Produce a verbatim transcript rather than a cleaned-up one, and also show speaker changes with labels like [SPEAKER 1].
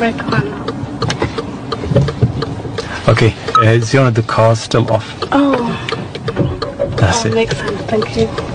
[SPEAKER 1] break one.
[SPEAKER 2] Okay, uh, is one of the cars still off?
[SPEAKER 1] Oh,
[SPEAKER 2] That's
[SPEAKER 1] that
[SPEAKER 2] it.
[SPEAKER 1] makes sense. Thank you.